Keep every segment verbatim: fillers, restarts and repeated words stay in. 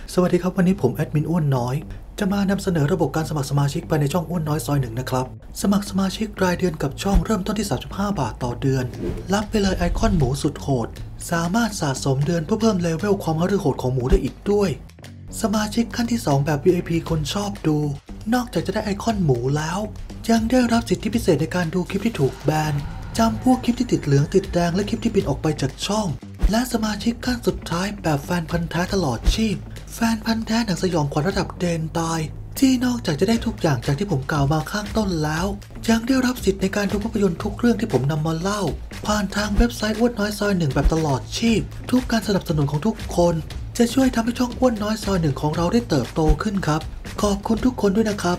สวัสดีครับวันนี้ผมแอดมินอ้วนน้อยจะมานำเสนอระบบการสมัครสมาชิกภายในช่องอ้วนน้อยซอยหนึ่งนะครับสมัครสมาชิกรายเดือนกับช่องเริ่มต้นที่สามสิบห้าบาทต่อเดือนรับไปเลยไอคอนหมูสุดโหดสามารถสะสมเดือนเพื่อเพิ่มเลเวลความฮารือโหดของหมูได้อีกด้วยสมาชิกขั้นที่สองแบบ วี ไอ พี คนชอบดูนอกจากจะได้ไอคอนหมูแล้วยังได้รับสิทธิพิเศษในการดูคลิปที่ถูกแบนจำพวกคลิปที่ติดเหลืองติดแดงและคลิปที่บินออกไปจากช่องและสมาชิกขั้นสุดท้ายแบบแฟนพันธุ์แท้ตลอดชีพแฟนพันธุ์แท้หนังสยองขวัญระดับเดนตายที่นอกจากจะได้ทุกอย่างจากที่ผมกล่าวมาข้างต้นแล้วยังได้รับสิทธิ์ในการดูภาพยนตร์ทุกเรื่องที่ผมนำมาเล่าผ่านทางเว็บไซต์อ้วนน้อยซอยหนึ่งแบบตลอดชีพทุกการสนับสนุนของทุกคนจะช่วยทำให้ช่องอ้วนน้อยซอยหนึ่งของเราได้เติบโตขึ้นครับขอบคุณทุกคนด้วยนะครับ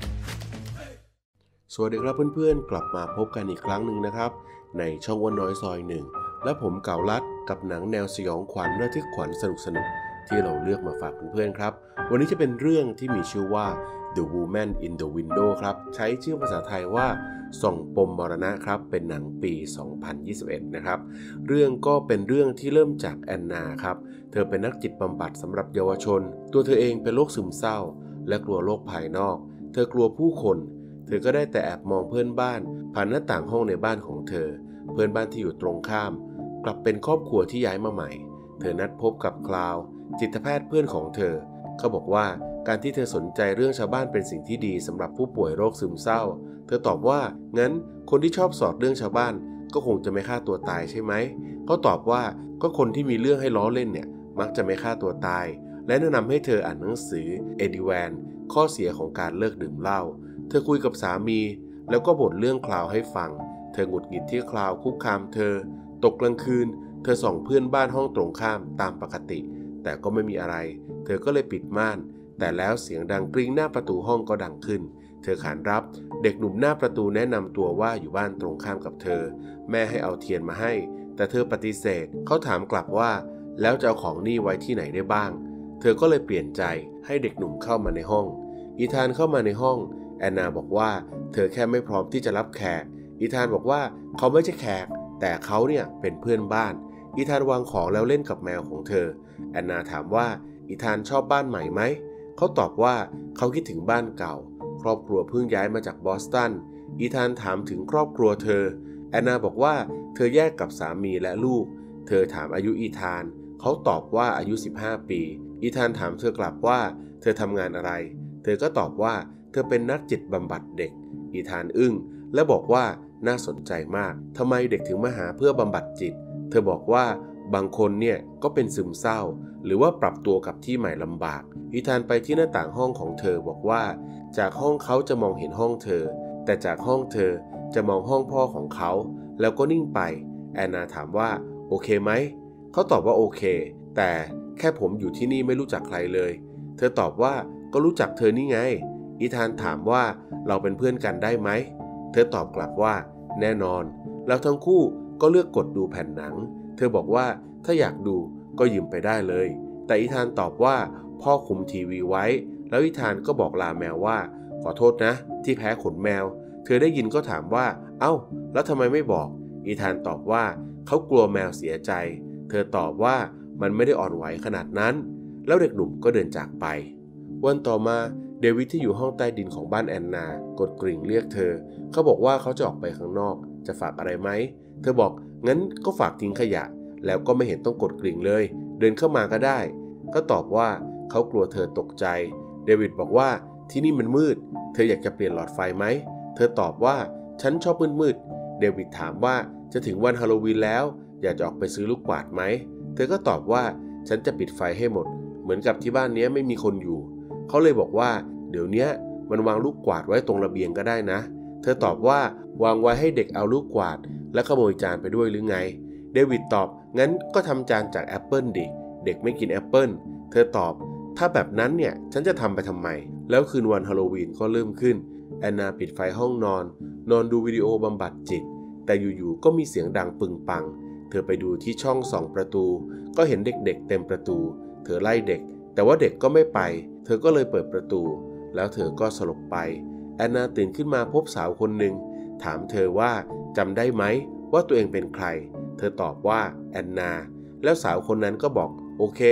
สวัสดีครับเพื่อนๆกลับมาพบกันอีกครั้งหนึ่งนะครับในช่องอ้วนน้อยซอยหนึ่งและผมเก่าลัดกับหนังแนวสยองขวัญระทึกขวัญสนุกสนุกที่เราเลือกมาฝากเพื่อนๆครับวันนี้จะเป็นเรื่องที่มีชื่อว่า The Woman in the Window ครับใช้ชื่อภาษาไทยว่าส่องปมมรณะครับเป็นหนังปีสองพันยี่สิบเอ็ดนะครับเรื่องก็เป็นเรื่องที่เริ่มจากแอนนาครับเธอเป็นนักจิตบำบัดสำหรับเยาวชนตัวเธอเองเป็นโรคซึมเศร้าและกลัวโลกภายนอกเธอกลัวผู้คนเธอก็ได้แต่แอบมองเพื่อนบ้านผ่านหน้าต่างห้องในบ้านของเธอเพื่อนบ้านที่อยู่ตรงข้ามกลับเป็นครอบครัวที่ย้ายมาใหม่เธอนัดพบกับคลาวจิตแพทย์เพื่อนของเธอเขาบอกว่าการที่เธอสนใจเรื่องชาวบ้านเป็นสิ่งที่ดีสำหรับผู้ป่วยโรคซึมเศร้าเธอตอบว่างั้นคนที่ชอบสอดเรื่องชาวบ้านก็คงจะไม่ฆ่าตัวตายใช่ไหมเขาตอบว่าก็คนที่มีเรื่องให้ล้อเล่นเนี่ยมักจะไม่ฆ่าตัวตายและแนะนำให้เธออ่านหนังสือเอดิแวนข้อเสียของการเลิกดื่มเหล้าเธอคุยกับสามีแล้วก็บ่นเรื่องคลาวให้ฟังเธอหงุดหงิดที่คลาวคุกคามเธอตกกลางคืนเธอส่องเพื่อนบ้านห้องตรงข้ามตามปกติแต่ก็ไม่มีอะไรเธอก็เลยปิดม่านแต่แล้วเสียงดังกริ้งหน้าประตูห้องก็ดังขึ้นเธอขานรับเด็กหนุ่มหน้าประตูแนะนำตัวว่าอยู่บ้านตรงข้ามกับเธอแม่ให้เอาเทียนมาให้แต่เธอปฏิเสธเขาถามกลับว่าแล้วจะเอาของนี่ไว้ที่ไหนได้บ้างเธอก็เลยเปลี่ยนใจให้เด็กหนุ่มเข้ามาในห้องอีธานเข้ามาในห้องแอนนาบอกว่าเธอแค่ไม่พร้อมที่จะรับแขกอีธานบอกว่าเขาไม่ใช่แขกแต่เขาเนี่ยเป็นเพื่อนบ้านอีธานวางของแล้วเล่นกับแมวของเธอแอนนาถามว่าอีธานชอบบ้านใหม่ไหมเขาตอบว่าเขาคิดถึงบ้านเก่าครอบครัวเพิ่งย้ายมาจากบอสตันอีธานถามถึงครอบครัวเธอแอนนาบอกว่าเธอแยกกับสามีและลูกเธอถามอายุอีธานเขาตอบว่าอายุสิบห้าปีอีธานถามเธอกลับว่าเธอทำงานอะไรเธอก็ตอบว่าเธอเป็นนักจิตบำบัดเด็กอีธานอึ้งและบอกว่าน่าสนใจมากทำไมเด็กถึงมาหาเพื่อบำบัดจิตเธอบอกว่าบางคนเนี่ยก็เป็นซึมเศร้าหรือว่าปรับตัวกับที่ใหม่ลำบากอีธานไปที่หน้าต่างห้องของเธอบอกว่าจากห้องเขาจะมองเห็นห้องเธอแต่จากห้องเธอจะมองห้องพ่อของเขาแล้วก็นิ่งไปแอนนาถามว่าโอเคไหมเขาตอบว่าโอเคแต่แค่ผมอยู่ที่นี่ไม่รู้จักใครเลยเธอตอบว่าก็รู้จักเธอนี่ไงอีธานถามว่าเราเป็นเพื่อนกันได้ไหมเธอตอบกลับว่าแน่นอนแล้วทั้งคู่ก็เลือกกดดูแผ่นหนังเธอบอกว่าถ้าอยากดูก็ยืมไปได้เลยแต่อีธานตอบว่าพ่อคุมทีวีไว้แล้วอีธานก็บอกลาแมวว่าขอโทษนะที่แพ้ขนแมวเธอได้ยินก็ถามว่าเอ้าแล้วทำไมไม่บอกอีธานตอบว่าเขากลัวแมวเสียใจเธอตอบว่ามันไม่ได้อ่อนไหวขนาดนั้นแล้วเด็กหนุ่มก็เดินจากไปวันต่อมาเดวิดที่อยู่ห้องใต้ดินของบ้านแอนนากดกริ่งเรียกเธอเขาบอกว่าเขาจะออกไปข้างนอกจะฝากอะไรไหมเธอบอกงั้นก็ฝากทิ้งขยะแล้วก็ไม่เห็นต้องกดกริ่งเลยเดินเข้ามาก็ได้ก็ตอบว่าเขากลัวเธอตกใจเดวิดบอกว่าที่นี่มันมืดเธออยากจะเปลี่ยนหลอดไฟไหมเธอตอบว่าฉันชอบมืดๆเดวิดถามว่าจะถึงวันฮาโลวีนแล้วอยากจะออกไปซื้อลูกกวาดไหมเธอก็ตอบว่าฉันจะปิดไฟให้หมดเหมือนกับที่บ้านนี้ไม่มีคนอยู่เขาเลยบอกว่าเดี๋ยวนี้มันวางลูกกวาดไว้ตรงระเบียงก็ได้นะเธอตอบว่าวางไว้ให้เด็กเอาลูกกวาดและขโมยจานไปด้วยหรือไงเดวิดตอบงั้นก็ทำจานจากแอปเปิลดิเด็กไม่กินแอปเปิลเธอตอบถ้าแบบนั้นเนี่ยฉันจะทำไปทำไมแล้วคืนวันฮาโลวีนก็เริ่มขึ้นแอนนาปิดไฟห้องนอนนอนดูวิดีโอบำบัดจิตแต่อยู่ๆก็มีเสียงดังปึงปังเธอไปดูที่ช่องส่องประตูก็เห็นเด็กๆเต็มประตูเธอไล่เด็กแต่ว่าเด็กก็ไม่ไปเธอก็เลยเปิดประตูแล้วเธอก็สลบไปแอนนาตื่นขึ้นมาพบสาวคนหนึ่งถามเธอว่าจำได้ไหมว่า ว่าตัวเองเป็นใครเธอตอบว่าแอนนาแล้วสาวคนนั้นก็บอกโอเค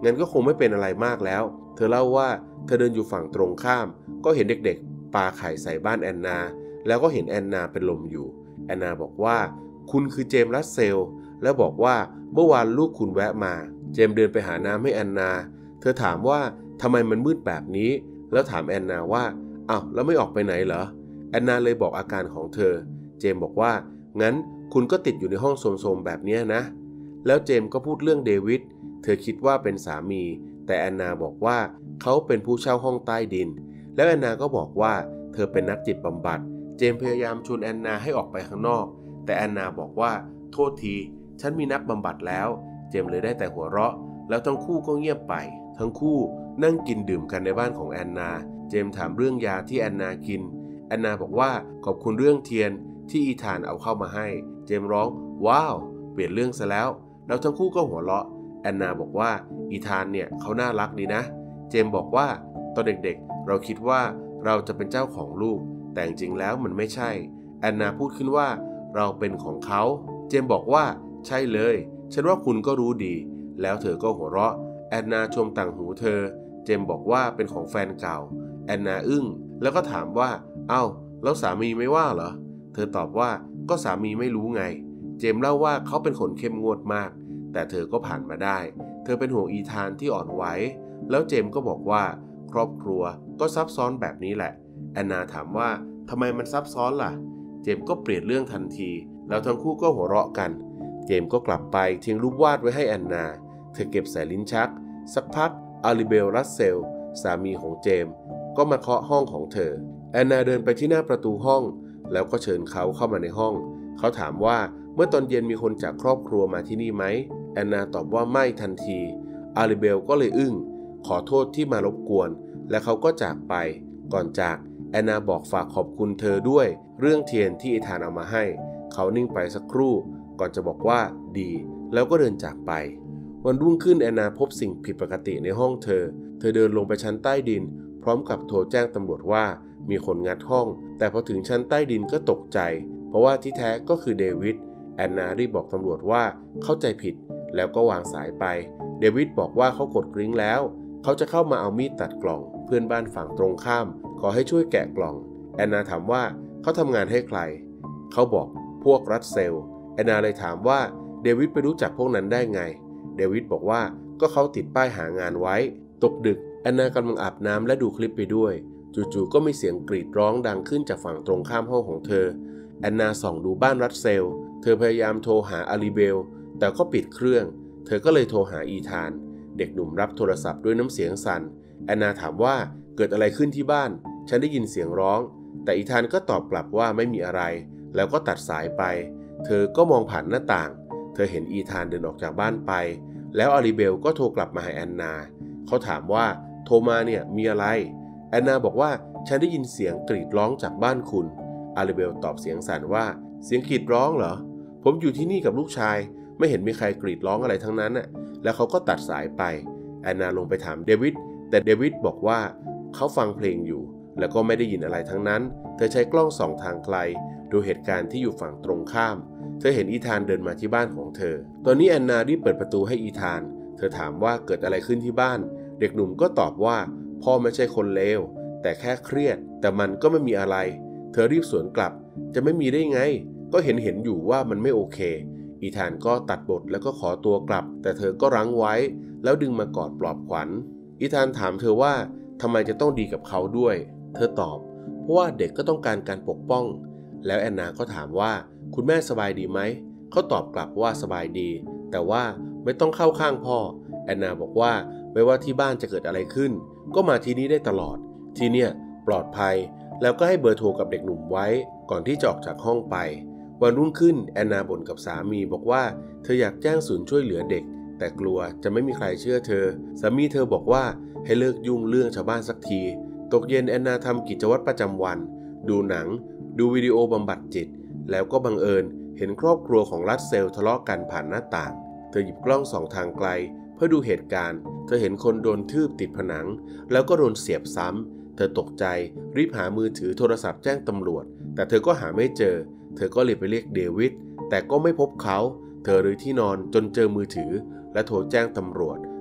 งั้นก็คงไม่เป็นอะไรมากแล้วเธอเล่าว่าเธอเดินอยู่ฝั่งตรงข้ามก็เห็นเด็กๆปาไข่ใส่บ้านแอนนาแล้วก็เห็นแอนนาเป็นลมอยู่แอนนาบอกว่าคุณคือเจมส์รัสเซลแล้วบอกว่าเมื่อวานลูกคุณแวะมาเจมส์เดินไปหาน้ำให้แอนนาเธอถามว่าทำไมมันมืดแบบนี้แล้วถามแอนนาว่าอ้าวแล้วไม่ออกไปไหนเหรอแอนนาเลยบอกอาการของเธอเจมส์บอกว่างั้นคุณก็ติดอยู่ในห้องโซมๆแบบนี้นะแล้วเจมส์ก็พูดเรื่องเดวิดเธอคิดว่าเป็นสามีแต่แอนนาบอกว่าเขาเป็นผู้เช่าห้องใต้ดินแล้วแอนนาก็บอกว่าเธอเป็นนักจิตบำบัดเจมส์พยายามชวนแอนนาให้ออกไปข้างนอกแต่แอนนาบอกว่าโทษทีฉันมีนักบำบัดแล้วเจมส์เลยได้แต่หัวเราะแล้วทั้งคู่ก็เงียบไปทั้งคู่นั่งกินดื่มกันในบ้านของแอนนาเจมส์ถามเรื่องยาที่แอนนากินแอนนาบอกว่าขอบคุณเรื่องเทียนที่อีธานเอาเข้ามาให้เจมส์ร้องว้าวเปลี่ยนเรื่องซะแล้วแล้วทั้งคู่ก็หัวเราะแอนนาบอกว่าอีธานเนี่ยเขาน่ารักดีนะเจมส์บอกว่าตอนเด็กๆเราคิดว่าเราจะเป็นเจ้าของลูกแต่จริงๆแล้วมันไม่ใช่แอนนาพูดขึ้นว่าเราเป็นของเขาเจมส์บอกว่าใช่เลยฉันว่าคุณก็รู้ดีแล้วเธอก็หัวเราะแอนนาชมต่างหูเธอเจมส์บอกว่าเป็นของแฟนเก่าแอนนาอึ้งแล้วก็ถามว่าเอ้าแล้วสามีไม่ว่าเหรอเธอตอบว่าก็สามีไม่รู้ไงเจมส์เล่าว่าเขาเป็นคนเข้มงวดมากแต่เธอก็ผ่านมาได้เธอเป็นห่วงอีธานที่อ่อนไหวแล้วเจมส์ก็บอกว่าครอบครัวก็ซับซ้อนแบบนี้แหละแอนนาถามว่าทำไมมันซับซ้อนล่ะเจมส์ก็เปลี่ยนเรื่องทันทีแล้วทั้งคู่ก็หัวเราะกันเจมส์ก็กลับไปทิ้งรูปวาดไว้ให้แอนนาเธอเก็บใส่ลิ้นชักสักพักอาริเบลรัสเซลสามีของเจมส์ก็มาเคาะห้องของเธอแอนนาเดินไปที่หน้าประตูห้องแล้วก็เชิญเขาเข้ามาในห้องเขาถามว่าเมื่อตอนเย็นมีคนจากครอบครัวมาที่นี่ไหมแอนนาตอบว่าไม่ทันทีอาริเบลก็เลยอึ้งขอโทษที่มารบกวนและเขาก็จากไปก่อนจากแอนนาบอกฝากขอบคุณเธอด้วยเรื่องเทียนที่อีธานเอามาให้เขานิ่งไปสักครู่ก่อนจะบอกว่าดีแล้วก็เดินจากไปวันรุ่งขึ้นแอนนาพบสิ่งผิดปกติในห้องเธอเธอเดินลงไปชั้นใต้ดินพร้อมกับโทรแจ้งตำรวจว่ามีคนงัดห้องแต่พอถึงชั้นใต้ดินก็ตกใจเพราะว่าที่แท้ก็คือเดวิดแอนนารีบบอกตำรวจว่าเข้าใจผิดแล้วก็วางสายไปเดวิดบอกว่าเขากดกริ้งแล้วเขาจะเข้ามาเอามีดตัดกล่องเพื่อนบ้านฝั่งตรงข้ามขอให้ช่วยแกะกล่องแอนนาถามว่าเขาทำงานให้ใครเขาบอกพวกรัสเซลแอนนาเลยถามว่าเดวิดไปรู้จักพวกนั้นได้ไงเดวิดบอกว่าก็เขาติดป้ายหางานไว้ตกดึกแอนนากำลังอาบน้ำและดูคลิปไปด้วยจู่ๆก็มีเสียงกรีดร้องดังขึ้นจากฝั่งตรงข้ามห้องของเธอแอนนาส่องดูบ้านรัสเซลเธอพยายามโทรหาอาริเบลแต่ก็ปิดเครื่องเธอก็เลยโทรหาอีธานเด็กหนุ่มรับโทรศัพท์ด้วยน้ำเสียงสั่นแอนนาถามว่าเกิดอะไรขึ้นที่บ้านฉันได้ยินเสียงร้องแต่อีธานก็ตอบกลับว่าไม่มีอะไรแล้วก็ตัดสายไปเธอก็มองผ่านหน้าต่างเธอเห็นอีธานเดินออกจากบ้านไปแล้วอาริเบลก็โทรกลับมาหาแอนนาเขาถามว่าโทรมาเนี่ยมีอะไรแอนนาบอกว่าฉันได้ยินเสียงกรีดร้องจากบ้านคุณอาริเบลตอบเสียงสั่นว่าเสียงกรีดร้องเหรอผมอยู่ที่นี่กับลูกชายไม่เห็นมีใครกรีดร้องอะไรทั้งนั้นน่ะแล้วเขาก็ตัดสายไปแอนนาลงไปถามเดวิดแต่เดวิดบอกว่าเขาฟังเพลงอยู่แล้วก็ไม่ได้ยินอะไรทั้งนั้นเธอใช้กล้องส่องทางไกลดูเหตุการณ์ที่อยู่ฝั่งตรงข้ามเธอเห็นอีธานเดินมาที่บ้านของเธอตอนนี้แอนนารีบเปิดประตูให้อีธานเธอถามว่าเกิดอะไรขึ้นที่บ้านเด็กหนุ่มก็ตอบว่าพ่อไม่ใช่คนเลวแต่แค่เครียดแต่มันก็ไม่มีอะไรเธอรีบสวนกลับจะไม่มีได้ไงก็เห็นเห็นอยู่ว่ามันไม่โอเคอีธานก็ตัดบทแล้วก็ขอตัวกลับแต่เธอก็รั้งไว้แล้วดึงมากอดปลอบขวัญอีธานถามเธอว่าทำไมจะต้องดีกับเขาด้วยเธอตอบเพราะว่าเด็กก็ต้องการการปกป้องแล้วแอนนาก็ถามว่าคุณแม่สบายดีไหมเขาตอบกลับว่าสบายดีแต่ว่าไม่ต้องเข้าข้างพ่อแอนนาบอกว่าไม่ว่าที่บ้านจะเกิดอะไรขึ้นก็มาที่นี่ได้ตลอดที่เนี่ยปลอดภัยแล้วก็ให้เบอร์โทรกับเด็กหนุ่มไว้ก่อนที่จะออกจากห้องไปวันรุ่งขึ้นแอนนาบ่นกับสามีบอกว่าเธออยากแจ้งศูนย์ช่วยเหลือเด็กแต่กลัวจะไม่มีใครเชื่อเธอสามีเธอบอกว่าให้เลิกยุ่งเรื่องชาวบ้านสักทีตกเย็นแอนนาทำกิจวัตรประจำวันดูหนังดูวิดีโอบำบัดจิตแล้วก็บังเอิญเห็นครอบครัวของรัสเซลทะเลาะกันผ่านหน้าต่างเธอหยิบกล้องส่องทางไกลเพื่อดูเหตุการณ์เธอเห็นคนโดนทืบติดผนังแล้วก็โดนเสียบซ้ำเธอตกใจรีบหามือถือโทรศัพท์แจ้งตำรวจแต่เธอก็หาไม่เจอเธอก็เลยไปเรียกเดวิดแต่ก็ไม่พบเขาเธอรื้อที่นอนจนเจอมือถือและโทรแจ้งตำรวจ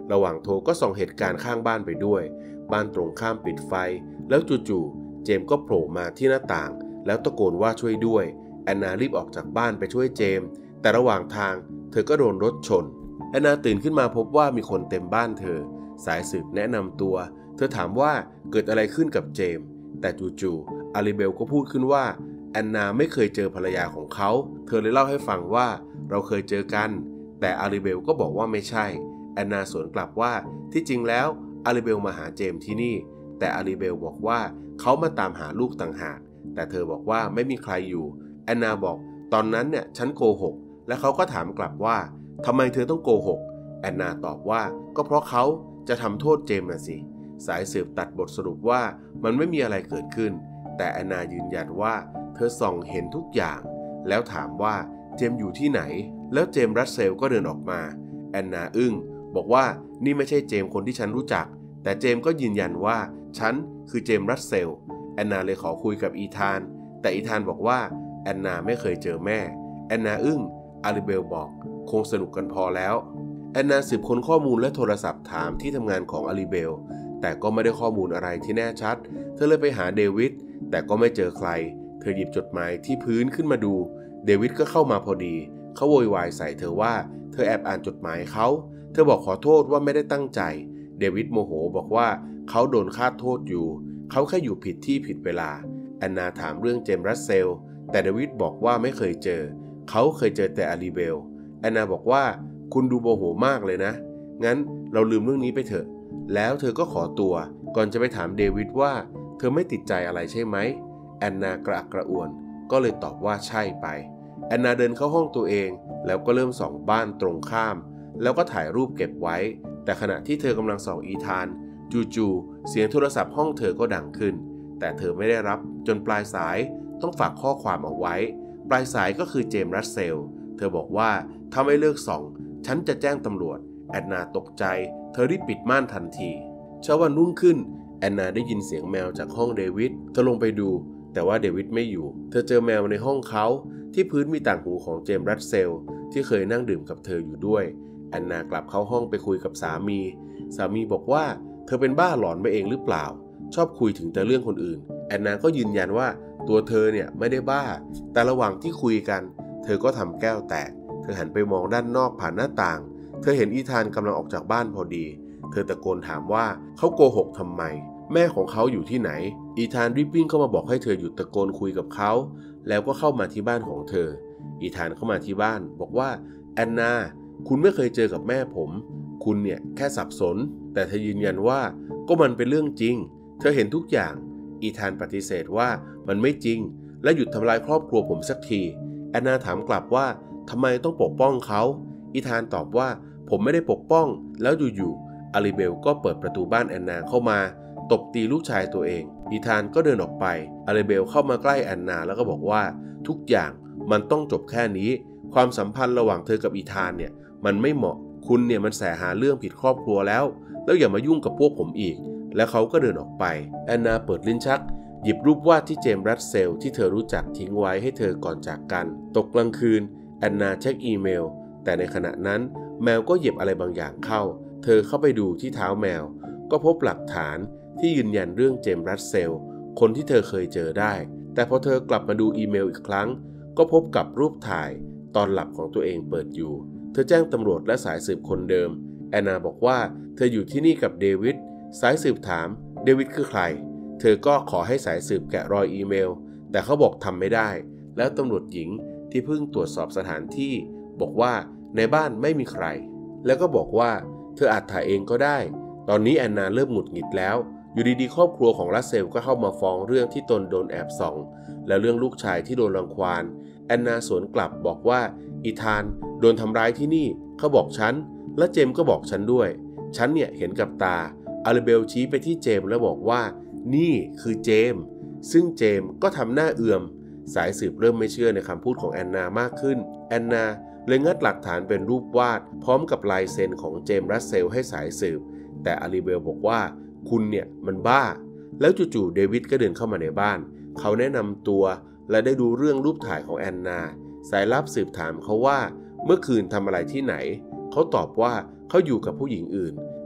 ระหว่างโทรก็ส่องเหตุการณ์ข้างบ้านไปด้วยบ้านตรงข้ามปิดไฟแล้วจู่ๆเจมส์ก็โผล่มาที่หน้าต่างแล้วตะโกนว่าช่วยด้วยแอนนารีบออกจากบ้านไปช่วยเจมส์แต่ระหว่างทางเธอก็โดนรถชนแอนนาตื่นขึ้นมาพบว่ามีคนเต็มบ้านเธอสายสืบแนะนำตัวเธอถามว่าเกิดอะไรขึ้นกับเจมส์แต่จู่ๆอาริเบลก็พูดขึ้นว่าแอนนาไม่เคยเจอภรรยาของเขาเธอเลยเล่าให้ฟังว่าเราเคยเจอกันแต่อาริเบลก็บอกว่าไม่ใช่แอนนาสวนกลับว่าที่จริงแล้วอาริเบลมาหาเจมส์ที่นี่แต่อาริเบลบอกว่าเขามาตามหาลูกต่างหากแต่เธอบอกว่าไม่มีใครอยู่แอนนาบอกตอนนั้นเนี่ยฉันโกหกและเขาก็ถามกลับว่าทำไมเธอต้องโกหกแอนนาตอบว่าก็เพราะเขาจะทำโทษเจมส์น่ะสิสายสืบตัดบทสรุปว่ามันไม่มีอะไรเกิดขึ้นแต่แอนนายืนยันว่าเธอส่องเห็นทุกอย่างแล้วถามว่าเจมส์อยู่ที่ไหนแล้วเจมส์รัสเซลก็เดินออกมาแอนนาอึ้งบอกว่านี่ไม่ใช่เจมส์คนที่ฉันรู้จักแต่เจมส์ก็ยืนยันว่าฉันคือเจมส์รัสเซลแอนนาเลยขอคุยกับอีธานแต่อีธานบอกว่าแอนนาไม่เคยเจอแม่แอนนาอึ้งอาริเบลบอกคงสนุกกันพอแล้วแอนนาสืบค้นข้อมูลและโทรศัพท์ถามที่ทำงานของอาริเบลแต่ก็ไม่ได้ข้อมูลอะไรที่แน่ชัดเธอเลยไปหาเดวิดแต่ก็ไม่เจอใครเธอหยิบจดหมายที่พื้นขึ้นมาดูเดวิดก็เข้ามาพอดีเขาโวยวายใส่เธอว่าเธอแอบอ่านจดหมายเขาเธอบอกขอโทษว่าไม่ได้ตั้งใจเดวิดโมโหบอกว่าเขาโดนคาดโทษอยู่เขาแค่อยู่ผิดที่ผิดเวลาแอนนาถามเรื่องเจมส์รัสเซลแต่เดวิดบอกว่าไม่เคยเจอเขาเคยเจอแต่อาริเบลแอนนาบอกว่าคุณดูโมโหมากเลยนะงั้นเราลืมเรื่องนี้ไปเถอะแล้วเธอก็ขอตัวก่อนจะไปถามเดวิดว่าเธอไม่ติดใจอะไรใช่ไหมแอนนากระอักกระอ่วนก็เลยตอบว่าใช่ไปแอนนาเดินเข้าห้องตัวเองแล้วก็เริ่มส่องบ้านตรงข้ามแล้วก็ถ่ายรูปเก็บไว้แต่ขณะที่เธอกำลังส่องอีธานจู่ๆเสียงโทรศัพท์ห้องเธอก็ดังขึ้นแต่เธอไม่ได้รับจนปลายสายต้องฝากข้อความเอาไว้ปลายสายก็คือเจมส์รัสเซลเธอบอกว่าถ้าไม่เลิกส่องฉันจะแจ้งตำรวจแอนนาตกใจเธอรีบปิดม่านทันทีเช้าวันรุ่งขึ้นแอนนาได้ยินเสียงแมวจากห้องเดวิดเธอลงไปดูแต่ว่าเดวิดไม่อยู่เธอเจอแมวในห้องเขาที่พื้นมีต่างหูของเจมส์รัสเซลที่เคยนั่งดื่มกับเธออยู่ด้วยแอนนากลับเข้าห้องไปคุยกับสามีสามีบอกว่าเธอเป็นบ้าหลอนไปเองหรือเปล่าชอบคุยถึงแต่เรื่องคนอื่นแอนนาก็ยืนยันว่าตัวเธอเนี่ยไม่ได้บ้าแต่ระหว่างที่คุยกันเธอก็ทำแก้วแตกเธอหันไปมองด้านนอกผ่านหน้าต่างเธอเห็นอีธานกำลังออกจากบ้านพอดีเธอตะโกนถามว่าเขาโกหกทำไมแม่ของเขาอยู่ที่ไหนอีธานรีบวิ่งเข้ามาบอกให้เธอหยุดตะโกนคุยกับเขาแล้วก็เข้ามาที่บ้านของเธออีธานเข้ามาที่บ้านบอกว่าแอนนาคุณไม่เคยเจอกับแม่ผมคุณเนี่ยแค่สับสนแต่เธอยืนยันว่าก็มันเป็นเรื่องจริงเธอเห็นทุกอย่างอีธานปฏิเสธว่ามันไม่จริงและหยุดทำลายครอบครัวผมสักทีแอนนาถามกลับว่าทำไมต้องปกป้องเขาอีธานตอบว่าผมไม่ได้ปกป้องแล้วอยู่ๆอาริเบลก็เปิดประตูบ้านแอนนาเข้ามาตบตีลูกชายตัวเองอีธานก็เดินออกไปอาริเบลเข้ามาใกล้แอนนาแล้วก็บอกว่าทุกอย่างมันต้องจบแค่นี้ความสัมพันธ์ระหว่างเธอกับอีธานเนี่ยมันไม่เหมาะคุณเนี่ยมันแสหาเรื่องผิดครอบครัวแล้วแล้วอย่ามายุ่งกับพวกผมอีกแล้วเขาก็เดินออกไปแอนนาเปิดลิ้นชักหยิบรูปวาดที่เจมส์รัสเซลที่เธอรู้จักทิ้งไว้ให้เธอก่อนจากกันตกกลางคืนแอนนาเช็คอีเมลแต่ในขณะนั้นแมวก็เหยียบอะไรบางอย่างเข้าเธอเข้าไปดูที่เท้าแมวก็พบหลักฐานที่ยืนยันเรื่องเจมส์รัสเซลคนที่เธอเคยเจอได้แต่พอเธอกลับมาดูอีเมลอีกครั้งก็พบกับรูปถ่ายตอนหลับของตัวเองเปิดอยู่เธอแจ้งตำรวจและสายสืบคนเดิมแอนนาบอกว่าเธออยู่ที่นี่กับเดวิดสายสืบถามเดวิดคือใครเธอก็ขอให้สายสืบแกะรอยอีเมลแต่เขาบอกทำไม่ได้แล้วตำรวจหญิงที่เพิ่งตรวจสอบสถานที่บอกว่าในบ้านไม่มีใครแล้วก็บอกว่าเธออาจถ่ายเองก็ได้ตอนนี้แอนนาเริ่มหงุดหงิดแล้วอยู่ดีๆครอบครัวของรัสเซลก็เข้ามาฟ้องเรื่องที่ตนโดนแอบส่องและเรื่องลูกชายที่โดนรังควานแอนนาสวนกลับบอกว่าอีธานโดนทำร้ายที่นี่เขาบอกฉันและเจมก็บอกฉันด้วยฉันเนี่ยเห็นกับตาอาริเบลชี้ไปที่เจมแล้วบอกว่านี่คือเจมซึ่งเจมก็ทำหน้าเอื่อมสายสืบเริ่มไม่เชื่อในคำพูดของแอนนามากขึ้นแอนนาเลยงัดหลักฐานเป็นรูปวาดพร้อมกับลายเซ็นของเจมส์รัสเซลให้สายสืบแต่อาริเบลบอกว่าคุณเนี่ยมันบ้าแล้วจู่ๆเดวิดก็เดินเข้ามาในบ้านเขาแนะนำตัวและได้ดูเรื่องรูปถ่ายของแอนนาสายลับสืบถามเขาว่าเมื่อคืนทำอะไรที่ไหนเขาตอบว่าเขาอยู่กับผู้หญิงอื่น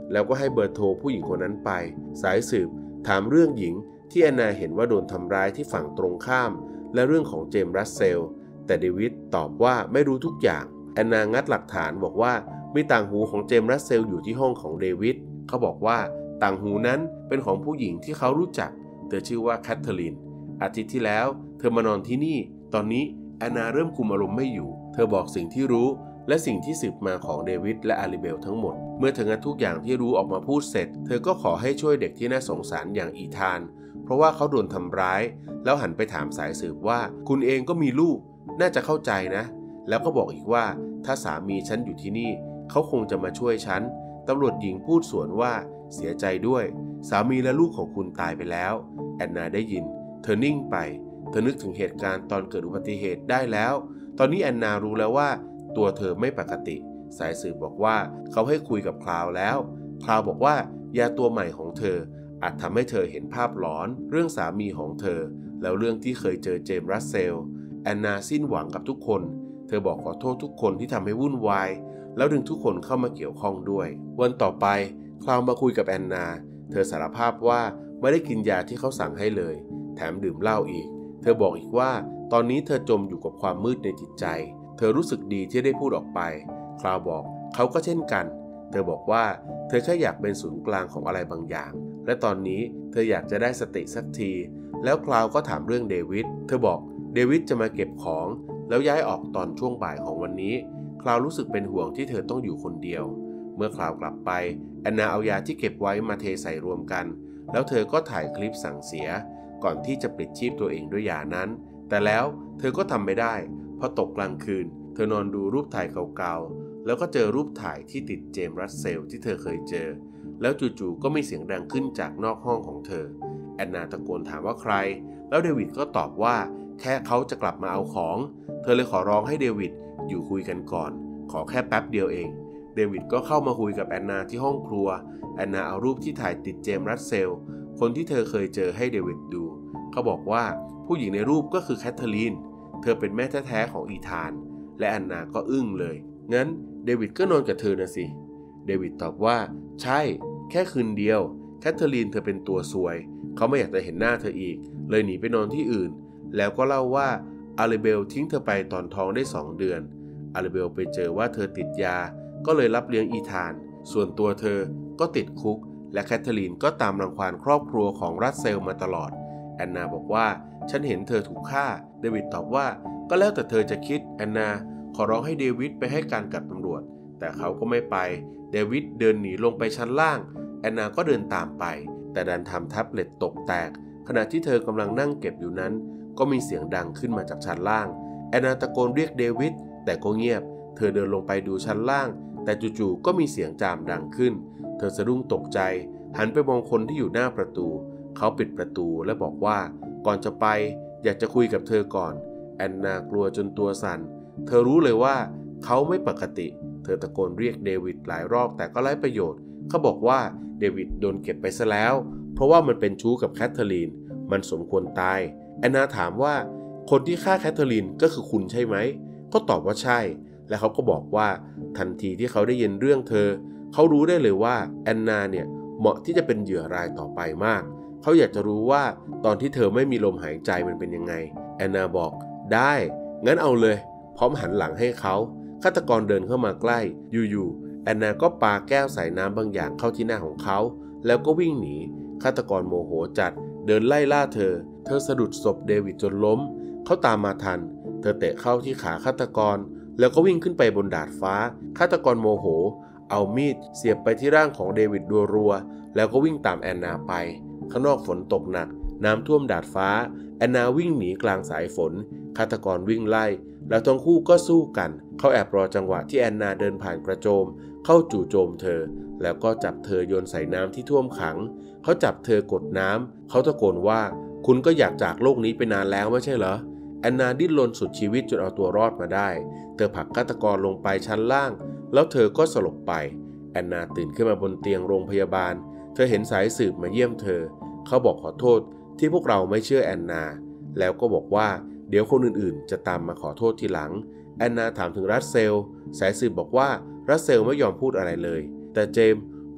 แล้วก็ให้เบอร์โทรผู้หญิงคนนั้นไปสายสืบถามเรื่องหญิงที่แอนนาเห็นว่าโดนทำร้ายที่ฝั่งตรงข้ามและเรื่องของเจมส์รัสเซลแต่เดวิดตอบว่าไม่รู้ทุกอย่างแอนนางัดหลักฐานบอกว่ามีต่างหูของเจมส์รัสเซลอยู่ที่ห้องของเดวิดเขาบอกว่าต่างหูนั้นเป็นของผู้หญิงที่เขารู้จักเธอชื่อว่าแคทเธอรีนอาทิตย์ที่แล้วเธอมานอนที่นี่ตอนนี้แอนนาเริ่มคุมอารมณ์ไม่อยู่เธอบอกสิ่งที่รู้และสิ่งที่สืบมาของเดวิดและอาริเบลทั้งหมดเมื่อเธองัดทุกอย่างที่รู้ออกมาพูดเสร็จเธอก็ขอให้ช่วยเด็กที่น่าสงสารอย่างอีธานเพราะว่าเขาโดนทำร้ายแล้วหันไปถามสายสืบว่าคุณเองก็มีลูกน่าจะเข้าใจนะแล้วก็บอกอีกว่าถ้าสามีฉันอยู่ที่นี่เขาคงจะมาช่วยฉันตำรวจหญิงพูดสวนว่าเสียใจด้วยสามีและลูกของคุณตายไปแล้วแอนนาได้ยินเธอนิ่งไปเธอนึกถึงเหตุการณ์ตอนเกิดอุบัติเหตุได้แล้วตอนนี้แอนนารู้แล้วว่าตัวเธอไม่ปกติสายสืบบอกว่าเขาให้คุยกับคลาวแล้วคลาวบอกว่ายาตัวใหม่ของเธออาจทำให้เธอเห็นภาพหลอนเรื่องสามีของเธอแล้วเรื่องที่เคยเจอเจมส์รัสเซลแอนนาสิ้นหวังกับทุกคนเธอบอกขอโทษทุกคนที่ทำให้วุ่นวายแล้วดึงทุกคนเข้ามาเกี่ยวข้องด้วยวันต่อไปคลาวมาคุยกับแอนนาเธอสารภาพว่าไม่ได้กินยาที่เขาสั่งให้เลยแถมดื่มเหล้าอีกเธอบอกอีกว่าตอนนี้เธอจมอยู่กับความมืดในจิตใจเธอรู้สึกดีที่ได้พูดออกไปคลาวบอกเขาก็เช่นกันเธอบอกว่าเธอแค่อยากเป็นศูนย์กลางของอะไรบางอย่างและตอนนี้เธออยากจะได้สติสักทีแล้วคลาวก็ถามเรื่องเดวิดเธอบอกเดวิดจะมาเก็บของแล้วย้ายออกตอนช่วงบ่ายของวันนี้คลาวรู้สึกเป็นห่วงที่เธอต้องอยู่คนเดียวเมื่อคลาวกลับไปแอนนาเอายาที่เก็บไว้มาเทใส่รวมกันแล้วเธอก็ถ่ายคลิปสั่งเสียก่อนที่จะปลิดชีพตัวเองด้วยยานั้นแต่แล้วเธอก็ทำไม่ได้พอตกกลางคืนเธอนอนดูรูปถ่ายเก่าๆแล้วก็เจอรูปถ่ายที่ติดเจมส์รัสเซลที่เธอเคยเจอแล้วจู่ๆก็มีเสียงดังขึ้นจากนอกห้องของเธอแอนนาตะโกนถามว่าใครแล้วเดวิดก็ตอบว่าแค่เขาจะกลับมาเอาของเธอเลยขอร้องให้เดวิดอยู่คุยกันก่อนขอแค่แป๊บเดียวเองเดวิดก็เข้ามาคุยกับแอนนาที่ห้องครัวแอนนาเอารูปที่ถ่ายติดเจมส์รัสเซลคนที่เธอเคยเจอให้เดวิดดูเขาบอกว่าผู้หญิงในรูปก็คือแคทเธอรีนเธอเป็นแม่แท้ๆของอีธานและแอนนาก็อึ้งเลยงั้นเดวิดก็นอนกับเธอนะสิเดวิดตอบว่าใช่แค่คืนเดียวแคทเธอรีนเธอเป็นตัวซวยเขาไม่อยากจะเห็นหน้าเธออีกเลยหนีไปนอนที่อื่นแล้วก็เล่าว่าอาริเบลทิ้งเธอไปตอนท้องได้สองเดือนอาริเบลไปเจอว่าเธอติดยาก็เลยรับเลี้ยงอีธานส่วนตัวเธอก็ติดคุกและแคทเธอรีนก็ตามรังควานครอบครัวของรัสเซลมาตลอดแอนนาบอกว่าฉันเห็นเธอถูกฆ่าเดวิดตอบว่าก็แล้วแต่เธอจะคิดแอนนาขอร้องให้เดวิดไปให้การกับตำรวจแต่เขาก็ไม่ไปเดวิดเดินหนีลงไปชั้นล่างแอนนาก็เดินตามไปแต่ดันทำแท็บเล็ตตกแตกขณะที่เธอกำลังนั่งเก็บอยู่นั้นก็มีเสียงดังขึ้นมาจากชั้นล่างแอนนาตะโกนเรียกเดวิดแต่ก็เงียบเธอเดินลงไปดูชั้นล่างแต่จู่ๆก็มีเสียงจามดังขึ้นเธอสะดุ้งตกใจหันไปมองคนที่อยู่หน้าประตูเขาปิดประตูและบอกว่าก่อนจะไปอยากจะคุยกับเธอก่อนแอนนากลัวจนตัวสั่นเธอรู้เลยว่าเขาไม่ปกติเธอตะโกนเรียกเดวิดหลายรอบแต่ก็ไร้ประโยชน์เขาบอกว่าเดวิดโดนเก็บไปซะแล้วเพราะว่ามันเป็นชู้กับแคทเธอรีนมันสมควรตายแอนนาถามว่าคนที่ฆ่าแคทเธอรีนก็คือคุณใช่ไหมเขาตอบว่าใช่และเขาก็บอกว่าทันทีที่เขาได้ยินเรื่องเธอเขารู้ได้เลยว่าแอนนาเนี่ยเหมาะที่จะเป็นเหยื่อรายต่อไปมากเขาอยากจะรู้ว่าตอนที่เธอไม่มีลมหายใจมันเป็นยังไงแอนนาบอกได้งั้นเอาเลยพร้อมหันหลังให้เขาฆาตกรเดินเข้ามาใกล้อยู่ๆแอนนาก็ปาแก้วใส่น้ำบางอย่างเข้าที่หน้าของเขาแล้วก็วิ่งหนีฆาตกรโมโหจัดเดินไล่ล่าเธอเธอสะดุดศพเดวิดจนล้มเขาตามมาทันเธอเตะเข้าที่ขาฆาตกรแล้วก็วิ่งขึ้นไปบนดาดฟ้าฆาตกรโมโหเอามีดเสียบไปที่ร่างของเดวิดรัวๆแล้วก็วิ่งตามแอนนาไปข้างนอกฝนตกหนักน้ำท่วมดาดฟ้าแอนนาวิ่งหนีกลางสายฝนฆาตกรวิ่งไล่แล้วทั้งคู่ก็สู้กันเขาแอบรอจังหวะที่แอนนาเดินผ่านกระโจมเข้าจู่โจมเธอแล้วก็จับเธอโยนใส่น้ำที่ท่วมขังเขาจับเธอกดน้ำเขาตะโกนว่าคุณก็อยากจากโลกนี้ไปนานแล้วไม่ใช่เหรอแอนนาดิ้นรนสุดชีวิตจนเอาตัวรอดมาได้เธอผลักฆาตกรลงไปชั้นล่างแล้วเธอก็สลบไปแอนนาตื่นขึ้นมาบนเตียงโรงพยาบาลเธอเห็นสายสืบมาเยี่ยมเธอเขาบอกขอโทษที่พวกเราไม่เชื่อแอนนาแล้วก็บอกว่าเดี๋ยวคนอื่นๆจะตามมาขอโทษทีหลังแอนนาถามถึงรัสเซลสายสืบบอกว่ารัสเซลไม่ยอมพูดอะไรเลยแต่เจมส์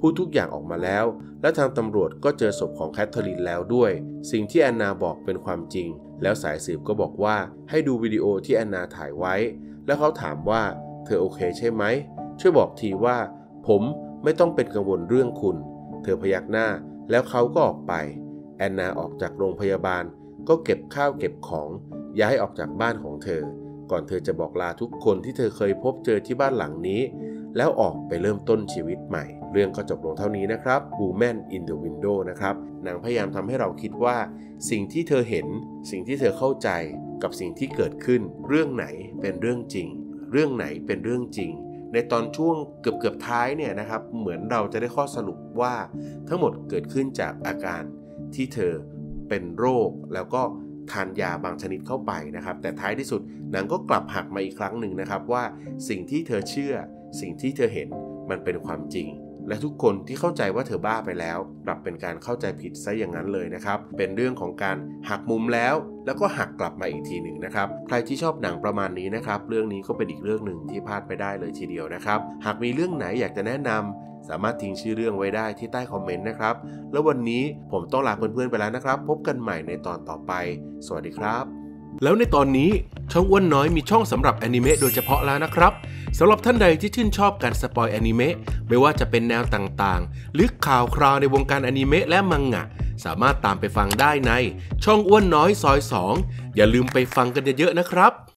พูดทุกอย่างออกมาแล้วและทางตำรวจก็เจอศพของแคทเธอรีนแล้วด้วยสิ่งที่แอนนาบอกเป็นความจริงแล้วสายสืบก็บอกว่าให้ดูวิดีโอที่แอนนาถ่ายไว้แล้วเขาถามว่าเธอโอเคใช่ไหมช่วยบอกทีว่าผมไม่ต้องเป็นกังวลเรื่องคุณเธอพยักหน้าแล้วเขาก็ออกไปแอนนาออกจากโรงพยาบาลก็เก็บข้าวเก็บของย้ายออกจากบ้านของเธอก่อนเธอจะบอกลาทุกคนที่เธอเคยพบเจอที่บ้านหลังนี้แล้วออกไปเริ่มต้นชีวิตใหม่เรื่องก็จบลงเท่านี้นะครับ Woman in the Window นะครับหนังพยายามทำให้เราคิดว่าสิ่งที่เธอเห็นสิ่งที่เธอเข้าใจกับสิ่งที่เกิดขึ้นเรื่องไหนเป็นเรื่องจริงเรื่องไหนเป็นเรื่องจริงในตอนช่วงเกือบเกือบท้ายเนี่ยนะครับเหมือนเราจะได้ข้อสรุปว่าทั้งหมดเกิดขึ้นจากอาการที่เธอเป็นโรคแล้วก็ทานยาบางชนิดเข้าไปนะครับแต่ท้ายที่สุดหนังก็กลับหักมาอีกครั้งหนึ่งนะครับว่าสิ่งที่เธอเชื่อสิ่งที่เธอเห็นมันเป็นความจริงและทุกคนที่เข้าใจว่าเธอบ้าไปแล้วกลับเป็นการเข้าใจผิดซะอย่างนั้นเลยนะครับเป็นเรื่องของการหักมุมแล้วแล้วก็หักกลับมาอีกทีหนึ่งนะครับใครที่ชอบหนังประมาณนี้นะครับเรื่องนี้ก็เป็นอีกเรื่องหนึ่งที่พลาดไม่ได้เลยทีเดียวนะครับหากมีเรื่องไหนอยากจะแนะนำสามารถทิ้งชื่อเรื่องไว้ได้ที่ใต้คอมเมนต์นะครับแล้ววันนี้ผมต้องลาเพื่อนๆไปแล้วนะครับพบกันใหม่ในตอนต่อไปสวัสดีครับแล้วในตอนนี้ช่องอ้วนน้อยมีช่องสำหรับอนิเมะโดยเฉพาะแล้วนะครับสำหรับท่านใดที่ชื่นชอบการสปอยอนิเมะไม่ว่าจะเป็นแนวต่างๆหรือข่าวคราวในวงการอนิเมะและมังงะสามารถตามไปฟังได้ในช่องอ้วนน้อยซอยสองอย่าลืมไปฟังกันเยอะๆนะครับ